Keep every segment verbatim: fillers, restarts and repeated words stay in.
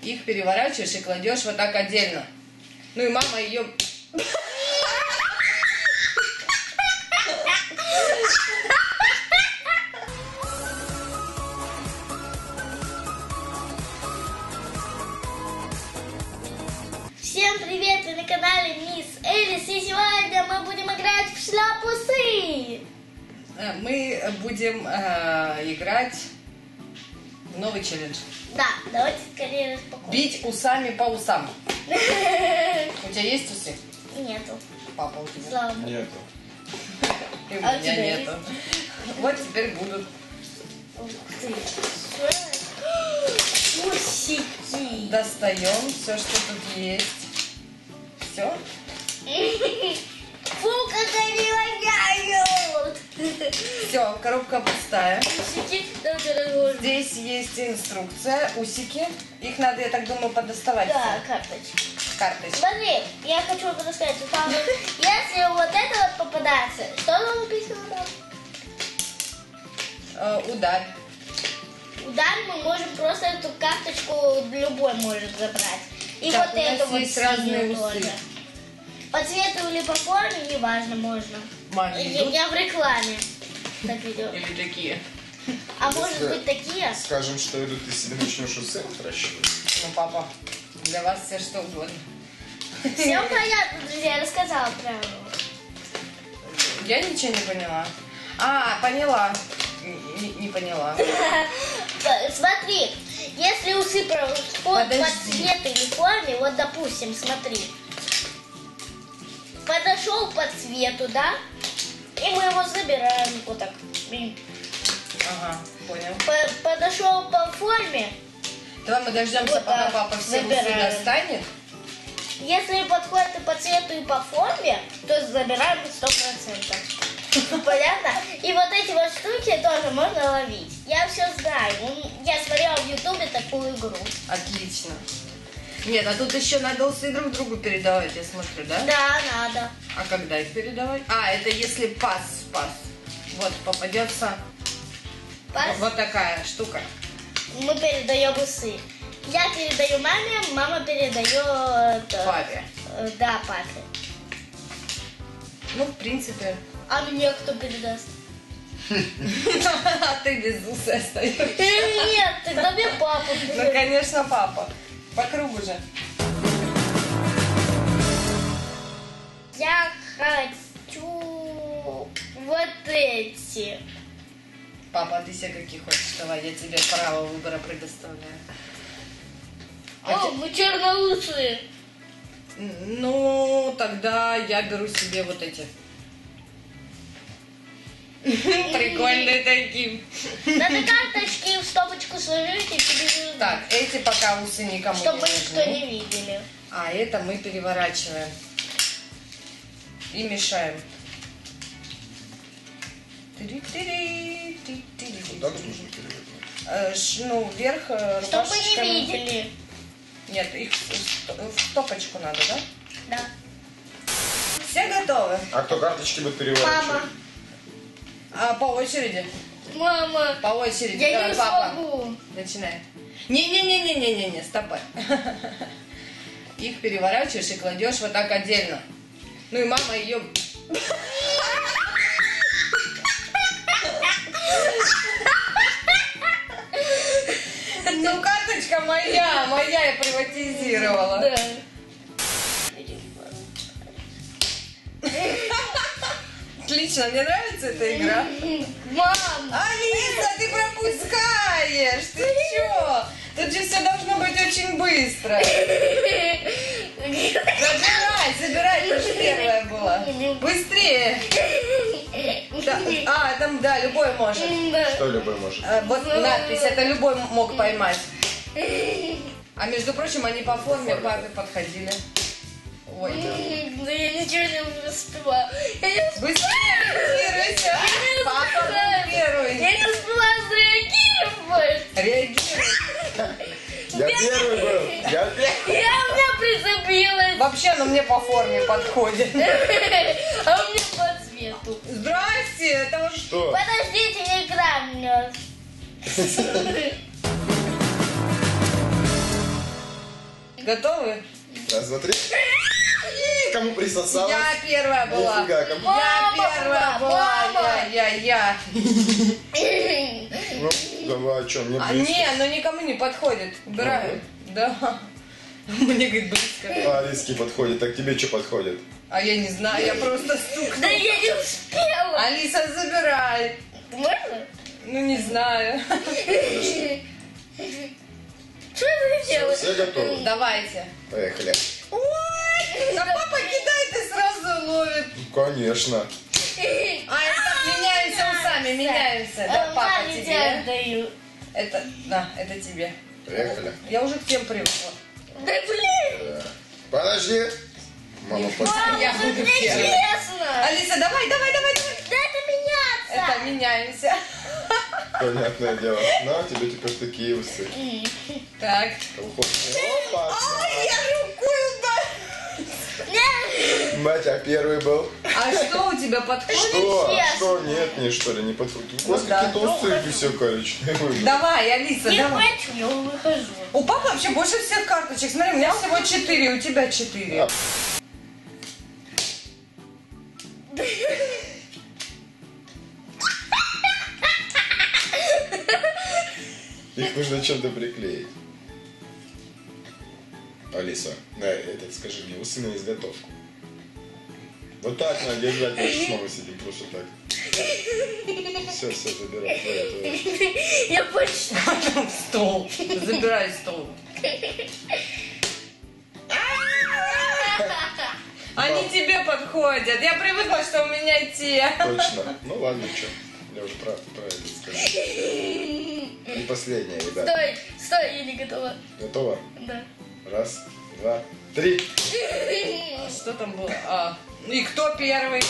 Их переворачиваешь и кладешь вот так отдельно. Ну и мама ее... Всем привет! Вы на канале Мисс Элис, и сегодня мы будем играть в шляпусы! Мы будем э, играть в новый челлендж. Да, давайте скорее распакуем. Бить усами по усам. У тебя есть усы? Нету. Папа, у тебя? Слава Богу. Нету. И у А у меня тебя нету. Вот теперь будут. Ух ты. Усики. Достаем все, что тут есть. Все? Фу, как они воняют! Все, коробка пустая. Усики. Давайте разложим. Здесь есть инструкция, усики. Их надо, я так думаю, подоставать. Да, карточки. Карточки. Смотри, я хочу вам рассказать, что там, если вот это вот попадается, что там написано там? Э, ударь. Удар мы можем просто эту карточку любой может забрать. И Так, вот у нас эту вот есть разные синюю усы. тоже. По цвету или по форме, неважно, можно. Маме Я, идут? я в рекламе так видела. Или такие? А может Если- быть такие? Скажем, что идут, ты себе начнешь усы отращивать. Ну, папа, для вас все что угодно. Все понятно, друзья, я рассказала правила. Я ничего не поняла. А, поняла. Не, не поняла. Смотри, если усы проходят по Подожди. цвету или форме, вот допустим, смотри, подошел по цвету, да, и мы его забираем вот так. Ага, понял. По- подошел по форме, Давай мы дождемся, Вот пока так. папа все усы Забираем. достанет. если подходит и по цвету, и по форме, то забираем сто процентов. Понятно? И вот эти вот штуки тоже можно ловить. Я все знаю. Я смотрела в ютубе такую игру. Отлично. Нет, а тут еще надо усы друг другу передавать, я смотрю, да? Да, надо. А когда их передавать? А, это если пас, пас. Вот, попадется Пас. вот такая штука. Мы передаем усы. Я передаю маме, мама передает... э, Папе. э, Да, папе. Ну, в принципе. А мне кто передаст? А ты без усы остаешься. Э, Нет, тогда мне папа Ну, передаст. конечно, папа. По кругу же. Я хочу вот эти. Папа, а ты себе какие хочешь? Давай, я тебе право выбора предоставляю. О, мы черноусые. Ну, тогда я беру себе вот эти. Прикольные такие. Надо карточки в стопочку сложить и перевернуть. Так, эти пока усы никому Чтобы не никто нужны. не видели. А это мы переворачиваем. И мешаем. Куда тут нужно перевернуть? Э, ш- Ну, вверх э, Чтобы рубашечками. не видели. Нет, их в ст- в стопочку надо, да? Да. Все готовы? А кто карточки будет переворачивать? Мама. А, по очереди. Мама. По очереди. Я Давай, не папа. смогу. Начинай. Не-не-не-не-не-не, стопай. Их переворачиваешь и кладешь вот так отдельно. Ну и мама ее... Ну, карточка моя, моя я приватизировала. Да. Отлично, мне нравится эта игра. Мам. Алиса, ты пропускаешь! Ты чё? Тут же все должно быть очень быстро. Забирай, забирай, это же первая была. Быстрее. Да, а, там, да, любой может. Что любой может? А, вот надпись, это любой мог поймать. А между прочим, они по форме папе подходили. Ой. Да я ничего не успеваю. Я не успеваю. Быстрее реагируйся. Папа был первый. Я не успеваю среагировать. Реагируй. Я первый был! Я первый! Я у меня прицепилась. Вообще, ну мне по форме подходит. А у меня по цвету. Здрасте, это вот... Что? Подождите, не игра у меня. Готовы? Раз, два, три. Кому присосалось? Я первая была. Нифига, кому... Я Мама первая была, была. мама. Я, я, я. Ну, давай, о чем? Мне А, близко. не, ну никому не подходит. Убираем. Да. Мне, говорит, близко. А, Алиске подходит. Так тебе что подходит? А я не знаю, я просто стукнула. Да я не успела. Алиса, забирай. Можно? Ну, не знаю. Подожди. Что вы Все, делаете? все готовы? Давайте. Поехали. Ой, да папа кидает и сразу ловит. Ну, конечно. А, это меняемся усами, меняемся. Да, папа, Маме тебе. тебя отдаю. Это, да, это тебе. Поехали. Я уже к тем привыкла. Да блин. Да. Подожди. Мама, подожди. Я буду первой. Честно. Алиса, давай, давай, давай, давай. Да это меняться. Это меняемся. Понятное дело. На, тебе теперь такие усы. Так. Опа. Ой, я рукой ударила. Нет. Батя первый был. А что у тебя подходит? Что? честно. Что? Нет, не что ли, не подходит. У вас Ну да. какие-то усы все коричневые. Давай, Алиса, Не давай. хочу, я выхожу. У папы вообще больше всех карточек. Смотри, у меня всего четыре, у тебя четыре. А. Их нужно чем-то приклеить. Алиса, на этот, скажи мне, усы на изготовку. Вот так надо держать, мы с мамой сидим просто так. Все, все, забирай, твоя, твоя. Я почти. Стол. Забирай стол. Они тебе подходят. Я привыкла, что у меня те. Точно. Ну ладно, что. Я уже про, про это сказал. И последняя, ребята. Стой, стой, я не готова. Готово? Да. Раз, два, три. А что там было? А, и кто первый?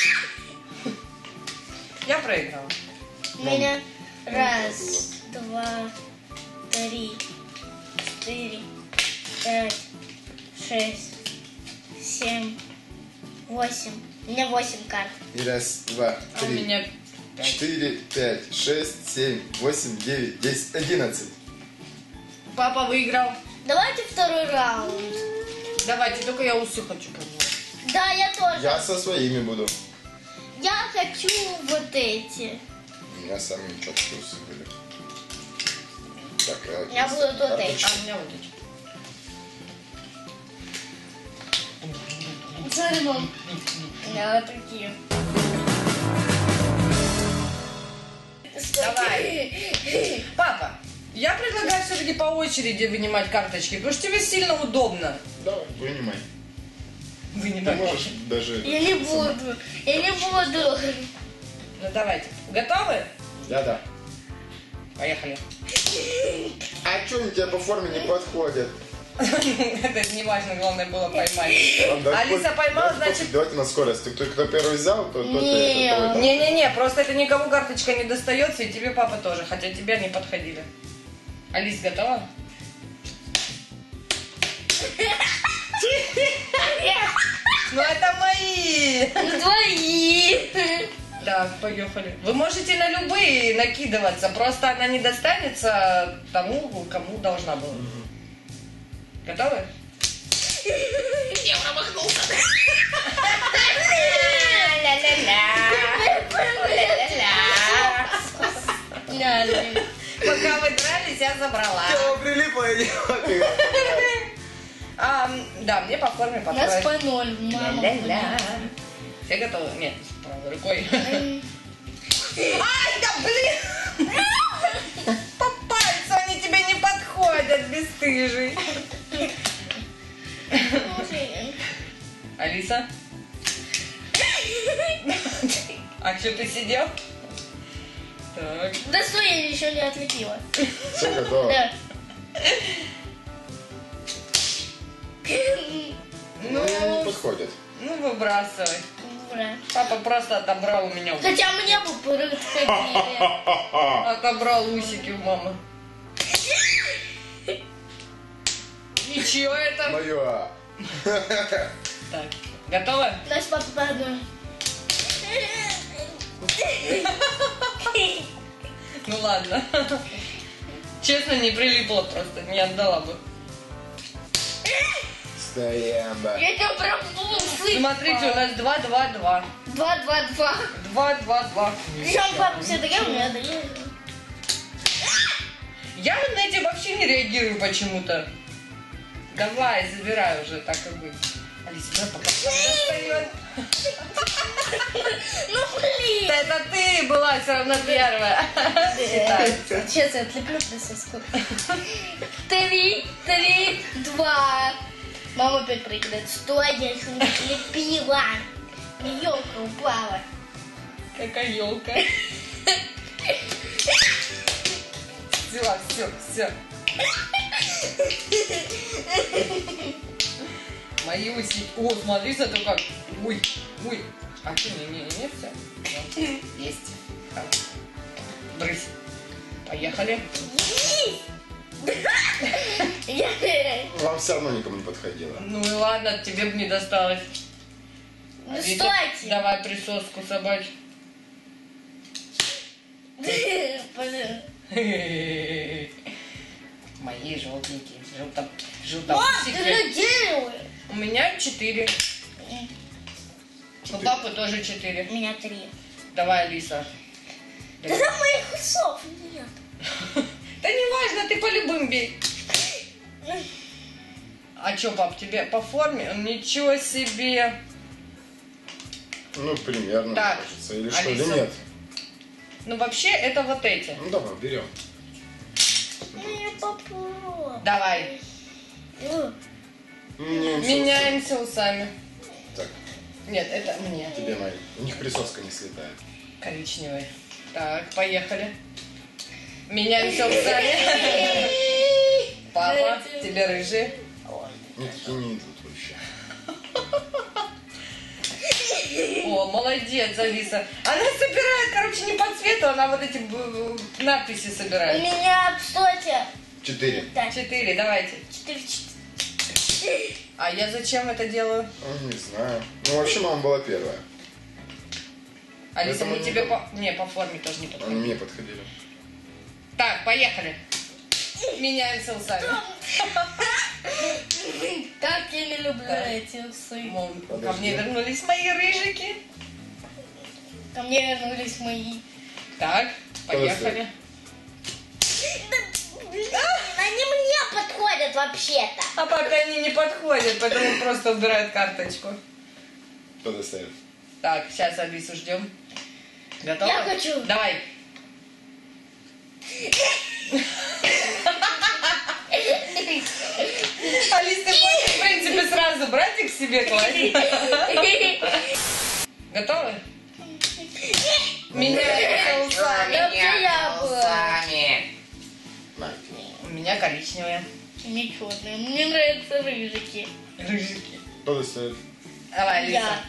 Я проиграла. У меня раз, два, три, четыре, пять, шесть, семь, восемь. У меня восемь карт. И раз, два, А у три, меня пять. четыре, пять, шесть, семь, восемь, девять, десять, одиннадцать. Папа выиграл. Давайте второй раунд. Давайте, только я усы хочу помыть. Да, я тоже. Я со своими буду. Я хочу вот эти. У меня самые четкие усы были. Так, а У меня будут вот карточки. эти. А у меня вот эти. Смотри, мам. У меня вот такие. Давай. Папа, я предлагаю все-таки по очереди вынимать карточки, потому что тебе сильно удобно. Давай, вынимай. Ты Вынимать. можешь даже... Я не буду. Я не буду. Ну давайте. Готовы? Да, да. Поехали. А что они тебе по форме не подходят? Это не важно, главное было поймать. Ладно, Алиса давайте поймала, пофиг, значит... Давайте на скорость. Кто, кто первый взял, то тот и Не. это, то это. Не-не-не, просто это никому карточка не достается, и тебе папа тоже, хотя тебя не подходили. Алис, готова? Ну это мои! Твои. Так, поехали. Вы можете на любые накидываться, просто она не достанется тому, кому должна была. Готовы? Я промахнулся. Ля-ля. Пока вы дрались, я забрала. прилипла, я не А, да, мне по форме У нас подходит. по ноль, мама. Ля-ля-ля. Все готовы? Нет, правой рукой. Ай, да блин! По пальцу они тебе не подходят, бесстыжий. Алиса? А что, ты сидел? Так. Да стой, я еще не отлепила. Все готово. Да. Ну, Мне не подходит. ну выбрасывай. Ура. Папа просто отобрал у меня. Хотя мне бы подходили. Отобрал усики у мамы. И чье это? Мое. Так, готовы? Наш папа по одной. Ну ладно. Честно, не прилипла просто, не отдала бы. Стоямба. Я тебя прям усы. Смотрите, у нас два, два, два. Два, два, два. Два, два, два. Причем папа все дает, у меня дает. Я на эти вообще не реагирую почему-то. Давай, забирай уже, так и быть. Алиса, давай пока достает. Ну блин. Это ты была все равно первая. Сейчас я отлеплю присоску. Три, три, два. Мама опять прыгает. Стой, я еще не отлепила. Елка упала. Какая елка. Все, все, все. Мои усики. О, смотри, зато как. Ой, ой. А что, не, не, не, все. Есть. Брысь. Поехали. Вам все равно никому не подходило. Ну и ладно, тебе бы не досталось. Ну А Витя, стойте. давай присоску собачь. Блин. Мои желтенькие. Желто... Мам, ты Желтопусики. же делаешь. У меня четыре. У папы тоже четыре. У меня три. Давай, Алиса. Да там моих усов нет. Да не важно, ты по любым бей. А чё, пап, тебе по форме? Ничего себе. Ну, примерно, Так, кажется. Или что, Алиса. или нет? Ну, вообще, это вот эти. Ну, давай, берем. Ну, я попробую. Давай. Э, Меняемся. Меняемся усами. Так, Нет, это мне. тебе мои. У них присоска не слетает. Коричневый. Так, поехали. Меняемся усами. Папа, тебе рыжий. Мне такие не идут вообще. О, молодец, Алиса. Она собирает, короче, не по цвету, она вот эти б- надписи У собирает. меня, кстати, Четыре. так, Четыре, давайте. четыре, четыре. А я зачем это делаю? Ну, не знаю. Ну, вообще, мама была первая. Алиса, Поэтому мы тебе не по... Не, по форме тоже не Они подходит. мне подходили. Так, поехали. Меняемся усами. Так я не люблю Да. эти усы. Мол, ко Подожди. мне вернулись мои рыжики. Ко мне вернулись мои. Так, поехали. Они мне подходят вообще-то. А пока они не подходят, поэтому просто убирают карточку. Кто достает? Так, сейчас Алису ждем. Готова? Я хочу. Давай. Алис, ты можешь, в принципе, сразу братик себе класть. Готовы? Меняемся усами. Да где я была? На. У меня коричневые. Мне черные. Мне нравятся рыжики. Рыжики. Кто достает? Давай, Алиса. Я.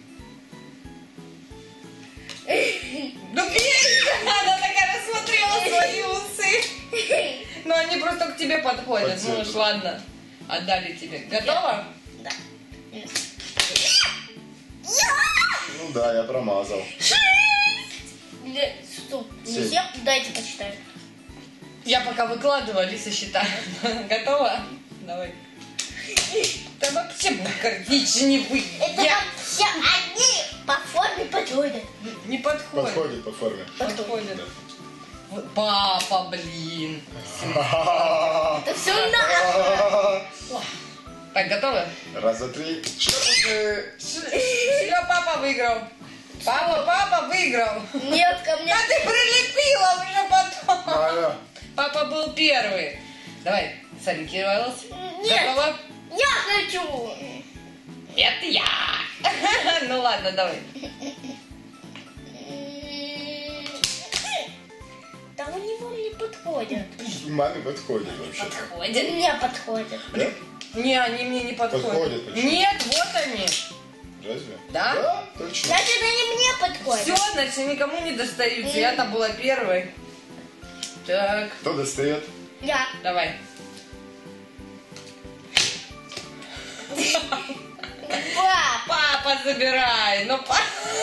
Ну, бей! Она такая рассмотрела свои усы. Но они просто к тебе подходят. По Ну цвету. уж ладно. Отдали тебе. Готова? Да. Ну да, я промазал. Для... Стоп. Семь. Нельзя? Дайте почитаю. Я пока выкладываю, Алиса считает. Готова? Давай. Да вообще коричневый. Это Я... все одни по форме подходят. Не подходит. Подходит по форме. Подходит. Вот папа, блин. Это все надо. Так, готовы? Раз, два, три. Шлепушки. Все, папа выиграл. Папа, папа выиграл. Нет, ко мне. А ты прилепила уже потом. Алло. Папа был первый. Давай, сориентировалась. Нет. Готова? Я хочу. Это я. Ну ладно, давай. Да они вам не подходят. Маме подходит вообще. Да Подходит. мне подходят. Да? Не, они мне не подходят. Подходят, почему? Нет, вот они. Разве? Да? Да, точно. Значит, они мне подходят. Все, значит, никому не достаются. Я-то была первой. Так, Кто достает? Я. давай. Пап. Папа забирай. Ну, па-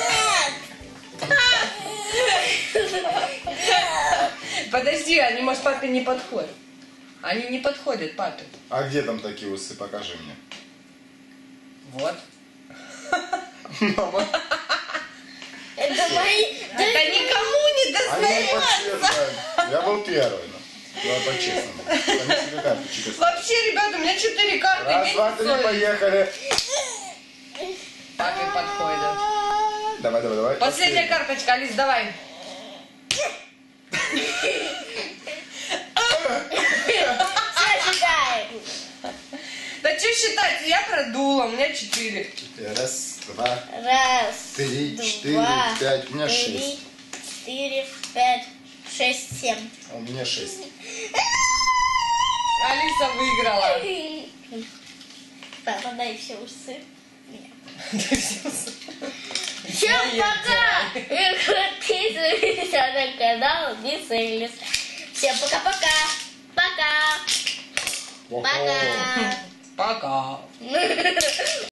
Подожди, они, может, папе не подходят. Они не подходят папе. А где там такие усы? Покажи мне. Вот. Мама. Это мои... Это никому не Они достается. по-честному. Я был первый. Ну, давай по-честному. Там себе карточек оставь. Вообще, ребята, у меня четыре карты. Раз, имейте два, три, совесть. поехали. Папе подходит. Давай, давай, давай. Последняя карточка, Алис, давай. Все считаем. Да что считать, я продула, у меня четыре. Раз, два, Раз, три, четыре, два, пять. У меня три, шесть. четыре, пять, шесть, семь. А у меня шесть. Алиса выиграла. Папа, дай все усы. Да всё. Всем пока! И подписывайтесь на канал Мисс Элис. Всем пока-пока. Пока. Ого. Пока. Пока.